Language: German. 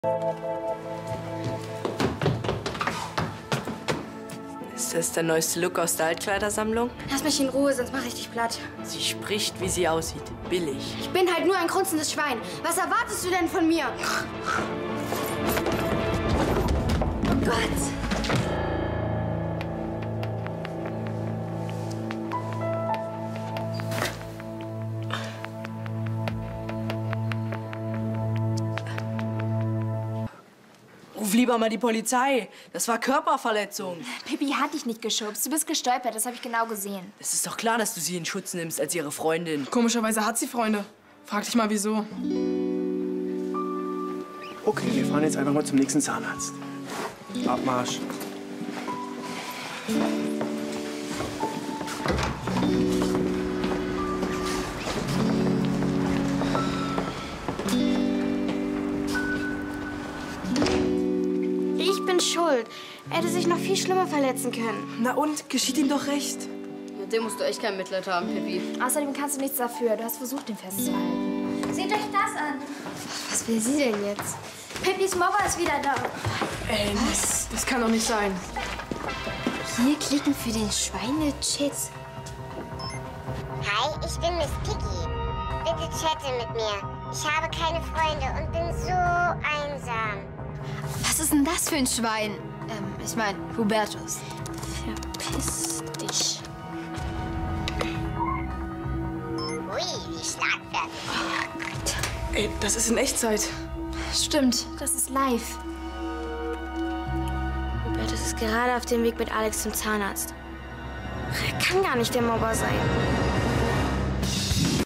Ist das der neueste Look aus der Altkleidersammlung? Lass mich in Ruhe, sonst mache ich dich platt. Sie spricht, wie sie aussieht. Billig. Ich bin halt nur ein grunzendes Schwein. Was erwartest du denn von mir? Oh Gott! Ruf lieber mal die Polizei. Das war Körperverletzung. Pippi hat dich nicht geschubst. Du bist gestolpert, das habe ich genau gesehen. Es ist doch klar, dass du sie in Schutz nimmst als ihre Freundin. Komischerweise hat sie Freunde. Frag dich mal, wieso. Okay, wir fahren jetzt einfach mal zum nächsten Zahnarzt. Abmarsch. Ich bin schuld. Er hätte sich noch viel schlimmer verletzen können. Na und? Geschieht ihm doch recht. Mit dem musst du echt kein Mitleid haben, Pippi. Außerdem kannst du nichts dafür. Du hast versucht, ihn festzuhalten. Seht euch das an. Was will sie denn jetzt? Pippis Mobber ist wieder da. Ey, was? Das kann doch nicht sein. Hier klicken für den Schweine-Chat. Hi, ich bin Miss Piggy. Bitte chatte mit mir. Ich habe keine Freunde und bin so einsam. Was ist denn das für ein Schwein? Ich meine, Hubertus. Verpiss dich. Ui, wie schlagfertig. Ey, das ist in Echtzeit. Stimmt, das ist live. Hubertus ist gerade auf dem Weg mit Alex zum Zahnarzt. Er kann gar nicht der Mobber sein.